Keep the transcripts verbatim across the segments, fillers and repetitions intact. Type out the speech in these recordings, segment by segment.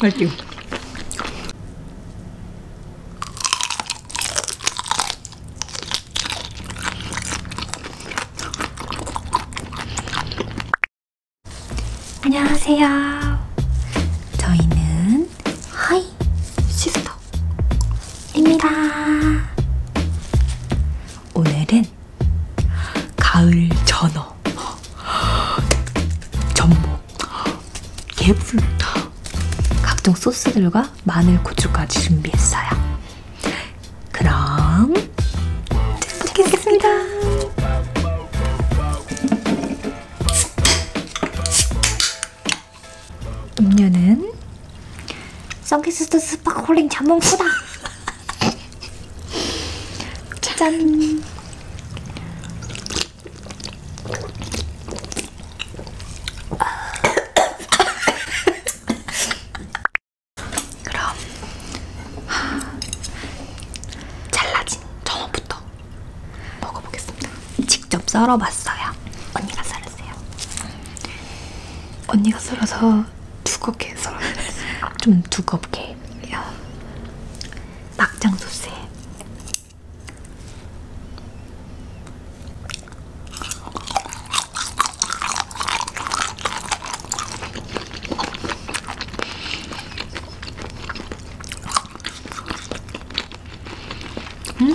화이팅! 안녕하세요. 저희는 하이 시스터입니다. 오늘은 가을 전어, 전복, 개불, 각종 소스들과 마늘, 고추까지 준비했어요. 그럼 먹겠습니다. 음료는 선키스트 스파클링 자몽소다. 짠. 그럼 잘라진 전어부터 먹어보겠습니다. 직접 썰어봤어요. 언니가 썰었어요. 언니가 썰어서 두껍게 썰어요. 좀 두껍게. 막장 소스에 음!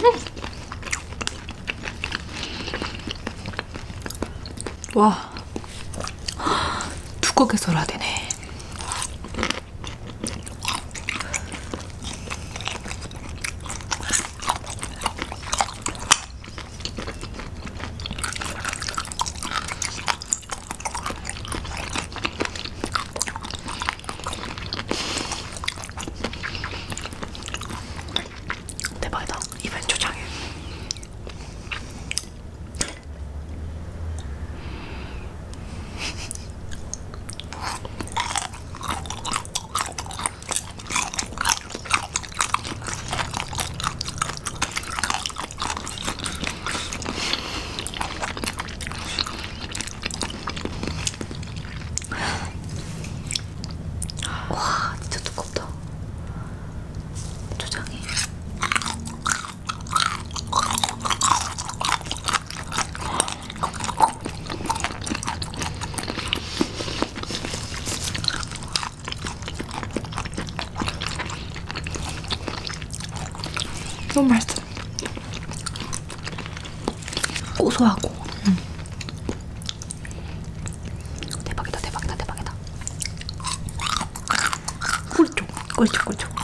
와, 두껍게 썰어야 되네. 대박이다. 입엔 초장해. 와, 진짜 두껍다. 초장에. 너무 맛있어. 고소하고. 음. 대박이다, 대박이다, 대박이다. 꿀쪽, 꿀쪽, 꿀쪽.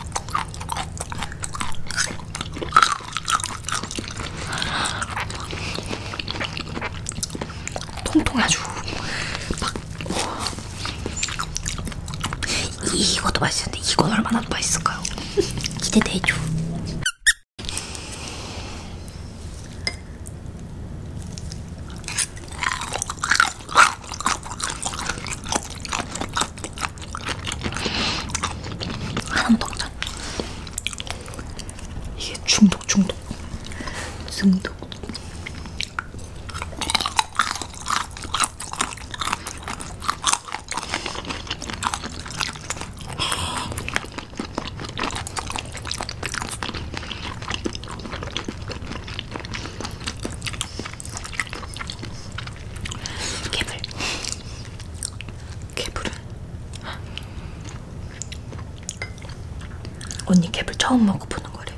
통통해 아주. 막. 이것도 맛있는데 이건 얼마나 맛있을까요? 기대되죠. 하나만 더 먹자. 이게 중독, 중독, 중독. 개불. 개불은 언니 개불 처음 먹어보는 거래.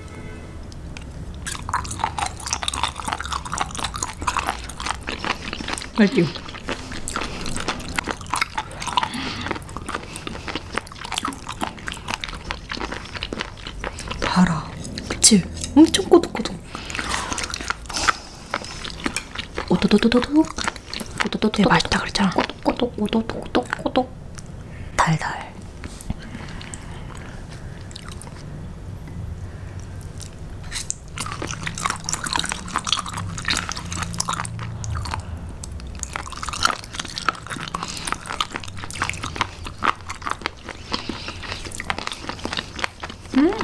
화이팅! 달아. 그치? 엄청 꼬독꼬독. 오도도도도도. 오도도도. 되게 맛있다 그랬잖아. 꼬독꼬독, 오도도도도도. 달달. 음.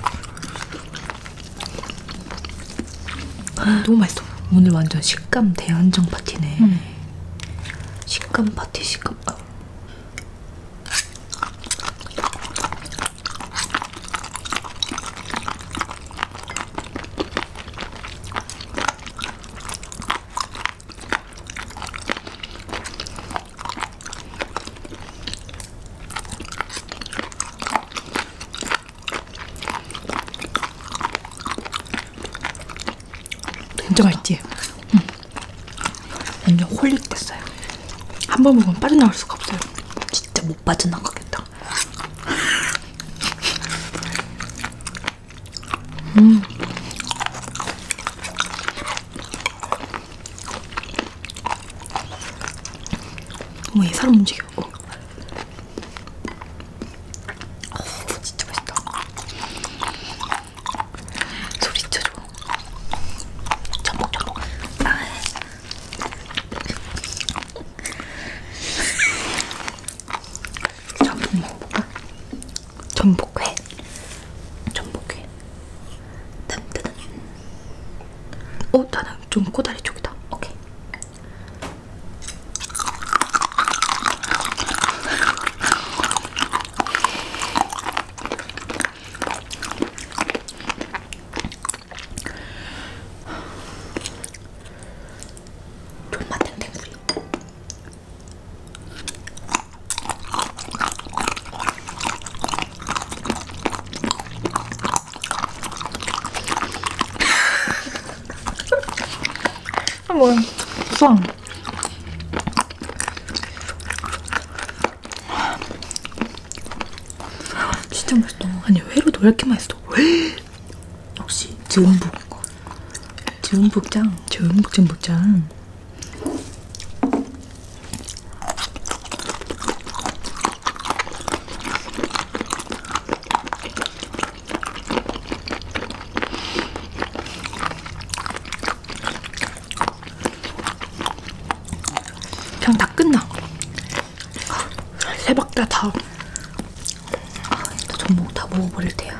너무 맛있어. 오늘 완전 식감 대한정 파티네. 음. 식감 파티, 식감. 아. 진짜 맛있지? 응. 완전 홀릭됐어요. 한 번 먹으면 빠져나올 수가 없어요. 진짜 못 빠져나가겠다. 음. 어머, 얘 사람 움직여. 어. 어, 진짜 맛있다. 소리 진짜 좋아. 첨벅첨벅. 아. 전복 먹어볼까? 전복회. 전복회. 든든든. 어, 나는 좀 꼬다리 쪽이다. 오케이. 존맛 탱탱구리. 아, 뭐야. 수상. 진짜 맛있다. 아니, 회로도 왜 이렇게 맛있어? 왜? 역시 전북. 전북장. 전북 전북장. 그냥 다 끝나. 세 박자 다. 아, 또 전복 다 먹어버릴 테야.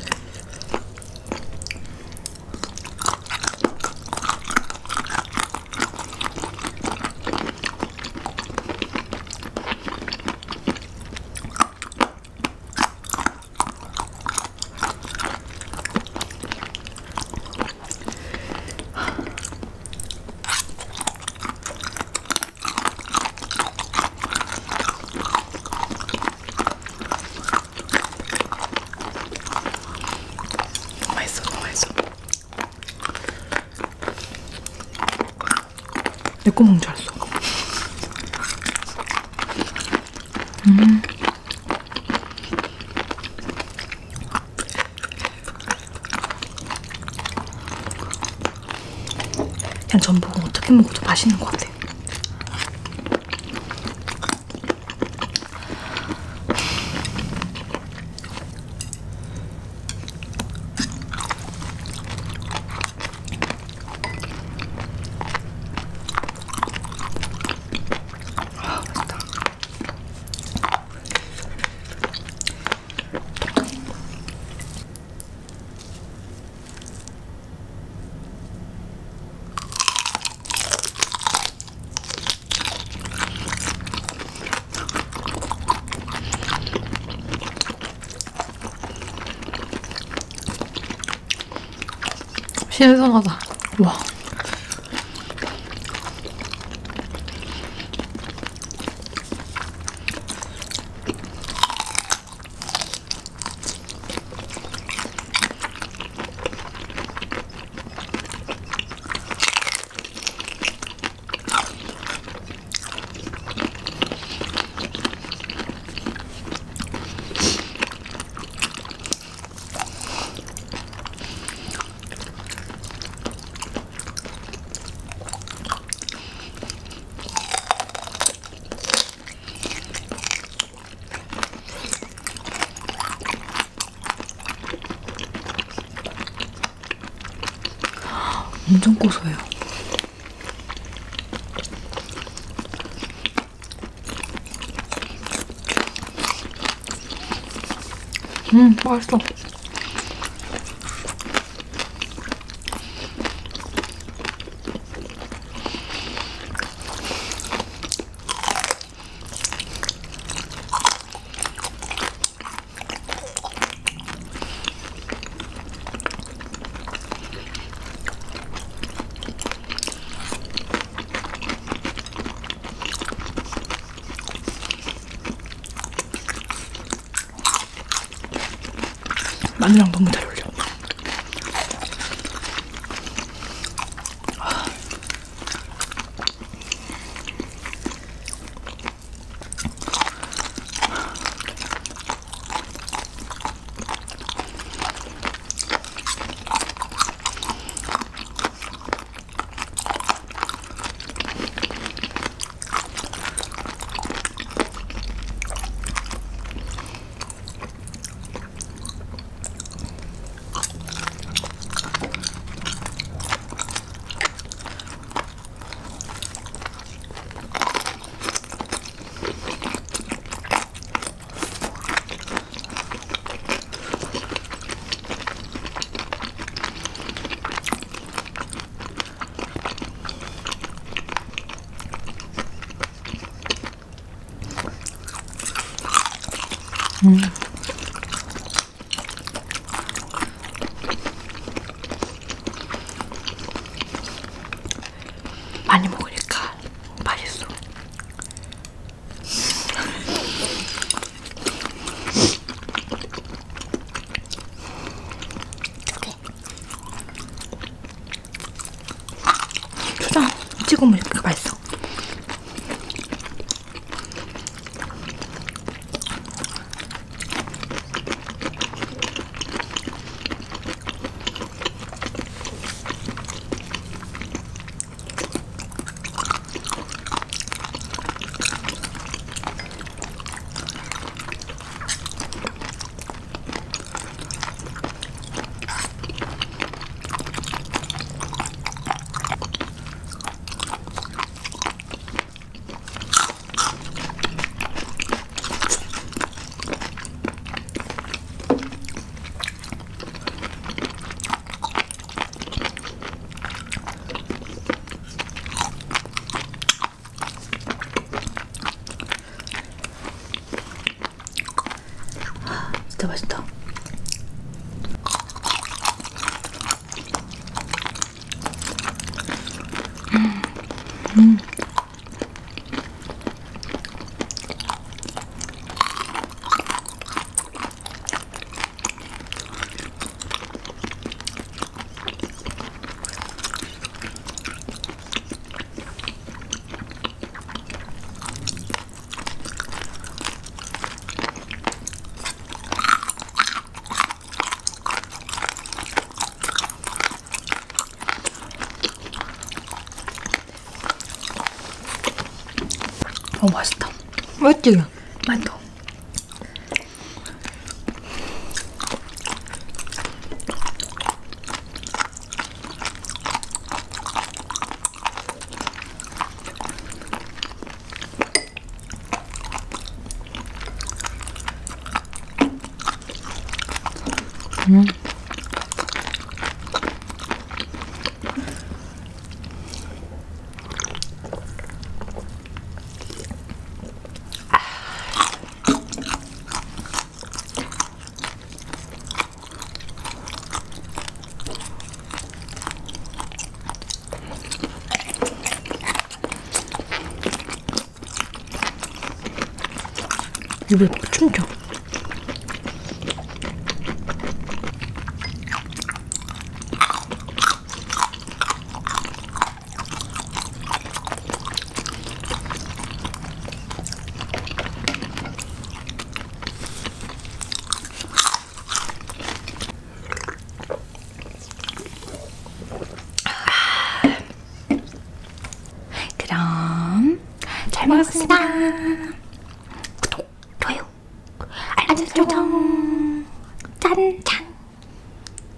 내 거 먹는 줄 알았어. 음. 그냥 전복은 어떻게 먹어도 맛있는 것 같아. 신선하다. 와. 엄청 고소해요. 음, 맛있어. 마늘이랑 너무 잘 어울려. 찍어 먹으니까 맛있어. 진짜 맛있다. 음. 음. 어, 맛있다. 맛있지? 맛있다. 음. 입에 춤춰. 그럼 잘 먹었습니다. 구독, 좋아요, 알람 설정.